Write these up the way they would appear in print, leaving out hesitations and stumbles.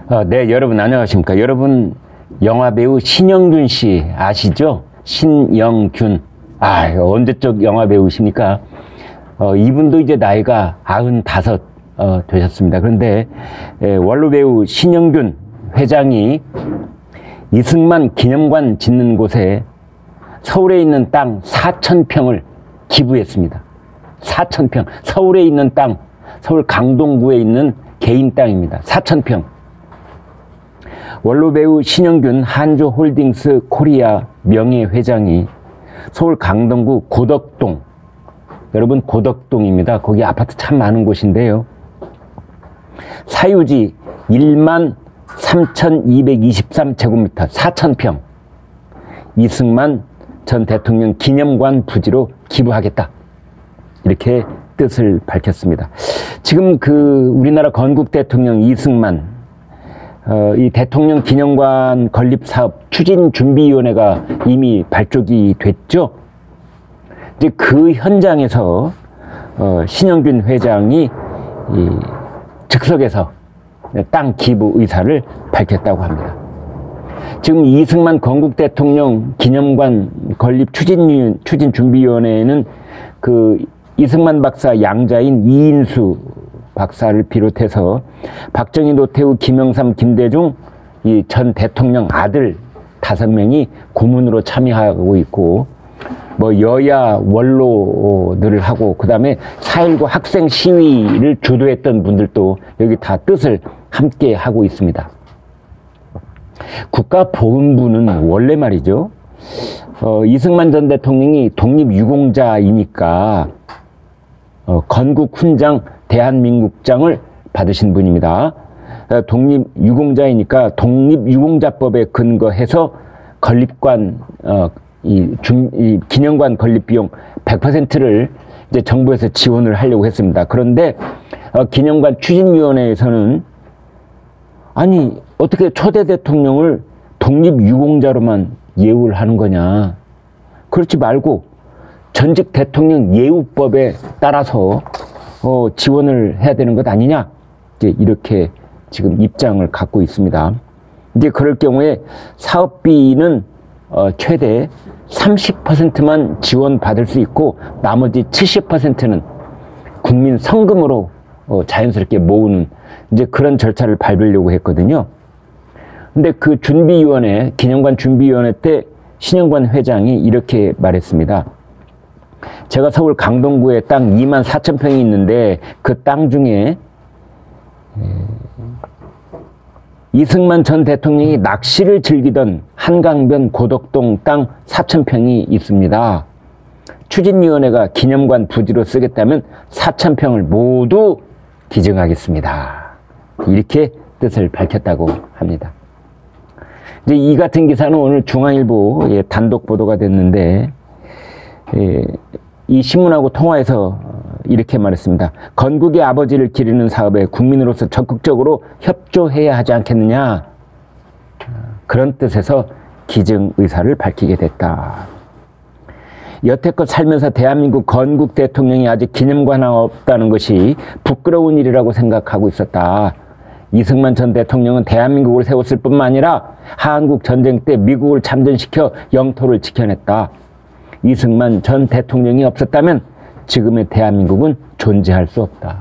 네, 여러분 안녕하십니까. 여러분 영화배우 신영균 씨 아시죠? 신영균. 언제적 영화배우십니까? 이분도 이제 나이가 95 되셨습니다. 그런데 원로배우 신영균 회장이 이승만 기념관 짓는 곳에 서울에 있는 땅 4,000평을 기부했습니다. 4,000평. 서울에 있는 땅, 서울 강동구에 있는 개인 땅입니다. 4,000평. 원로배우 신영균 한조홀딩스 코리아 명예회장이 서울 강동구 고덕동, 여러분 고덕동입니다. 거기 아파트 참 많은 곳인데요. 사유지 13,223제곱미터 4,000평 이승만 전 대통령 기념관 부지로 기부하겠다. 이렇게 뜻을 밝혔습니다. 지금 우리나라 건국 대통령 이승만 이 대통령 기념관 건립 사업 추진준비위원회가 이미 발족이 됐죠. 이제 그 현장에서 신영균 회장이 즉석에서 땅 기부 의사를 밝혔다고 합니다. 지금 이승만 건국 대통령 기념관 건립 추진준비위원회에는 이승만 박사 양자인 이인수 박사를 비롯해서 박정희, 노태우, 김영삼, 김대중 이 전 대통령 아들 5명이 고문으로 참여하고 있고, 여야 원로들을 하고, 그 다음에 4.19 학생 시위를 주도했던 분들도 여기 다 뜻을 함께 하고 있습니다. 국가보훈부는 원래 말이죠, 이승만 전 대통령이 독립유공자이니까 건국훈장 대한민국장을 받으신 분입니다. 독립유공자이니까 독립유공자법에 근거해서 건립관 이 기념관 건립 비용 100%를 이제 정부에서 지원을 하려고 했습니다. 그런데 기념관 추진위원회에서는 아니 어떻게 초대 대통령을 독립유공자로만 예우를 하는 거냐, 그렇지 말고 전직 대통령 예우법에 따라서 지원을 해야 되는 것 아니냐, 이제 이렇게 지금 입장을 갖고 있습니다. 이제 그럴 경우에 사업비는 최대 30%만 지원받을 수 있고 나머지 70%는 국민 성금으로 자연스럽게 모으는 이제 그런 절차를 밟으려고 했거든요. 근데 그 준비위원회, 기념관 준비위원회 때 신영관 회장이 이렇게 말했습니다. 제가 서울 강동구에 땅 24,000평이 있는데 그 땅 중에 이승만 전 대통령이 낚시를 즐기던 한강변 고덕동 땅 4,000평이 있습니다. 추진위원회가 기념관 부지로 쓰겠다면 4,000평을 모두 기증하겠습니다. 이렇게 뜻을 밝혔다고 합니다. 이제 이 같은 기사는 오늘 중앙일보에 단독 보도가 됐는데, 이 신문하고 통화해서 이렇게 말했습니다. 건국의 아버지를 기리는 사업에 국민으로서 적극적으로 협조해야 하지 않겠느냐, 그런 뜻에서 기증 의사를 밝히게 됐다. 여태껏 살면서 대한민국 건국 대통령이 아직 기념관 하나 없다는 것이 부끄러운 일이라고 생각하고 있었다. 이승만 전 대통령은 대한민국을 세웠을 뿐만 아니라 한국 전쟁 때 미국을 참전시켜 영토를 지켜냈다. 이승만 전 대통령이 없었다면 지금의 대한민국은 존재할 수 없다.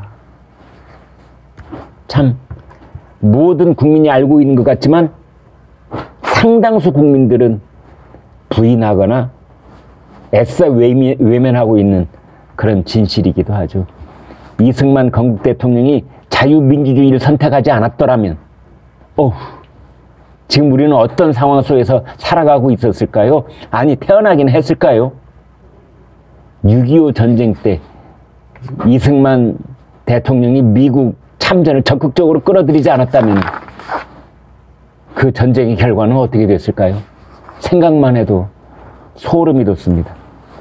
참 모든 국민이 알고 있는 것 같지만 상당수 국민들은 부인하거나 애써 외면하고 있는 그런 진실이기도 하죠. 이승만 건국 대통령이 자유민주주의를 선택하지 않았더라면 지금 우리는 어떤 상황 속에서 살아가고 있었을까요? 아니, 태어나긴 했을까요? 6.25 전쟁 때 이승만 대통령이 미국 참전을 적극적으로 끌어들이지 않았다면 그 전쟁의 결과는 어떻게 됐을까요? 생각만 해도 소름이 돋습니다.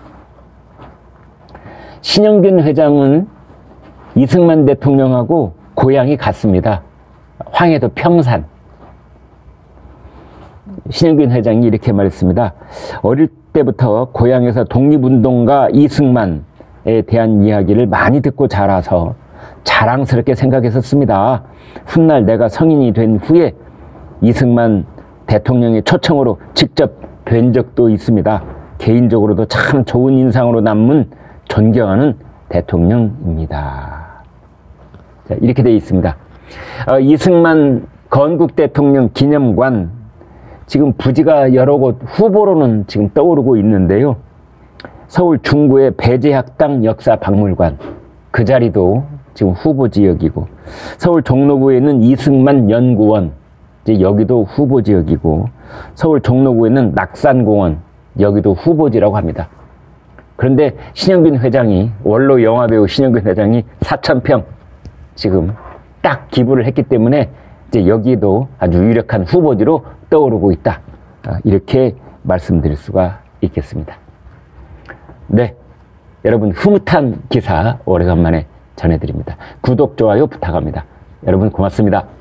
신영균 회장은 이승만 대통령하고 고향이 같습니다. 황해도 평산. 신영균 회장이 이렇게 말했습니다. 어릴 때부터 고향에서 독립운동가 이승만에 대한 이야기를 많이 듣고 자라서 자랑스럽게 생각했었습니다. 훗날 내가 성인이 된 후에 이승만 대통령의 초청으로 직접 뵌 적도 있습니다. 개인적으로도 참 좋은 인상으로 남은 존경하는 대통령입니다. 자, 이렇게 되어 있습니다. 이승만 건국 대통령 기념관, 지금 부지가 여러 곳 후보로는 지금 떠오르고 있는데요. 서울 중구의 배재학당 역사박물관, 그 자리도 지금 후보 지역이고, 서울 종로구에 있는 이승만 연구원, 이제 여기도 후보 지역이고, 서울 종로구에 있는 낙산공원, 여기도 후보지라고 합니다. 그런데 신영균 회장이, 원로 영화배우 신영균 회장이 4,000평 지금 딱 기부를 했기 때문에 이제 여기도 아주 유력한 후보지로 떠오르고 있다. 이렇게 말씀드릴 수가 있겠습니다. 네, 여러분 흐뭇한 기사 오래간만에 전해드립니다. 구독, 좋아요 부탁합니다. 여러분 고맙습니다.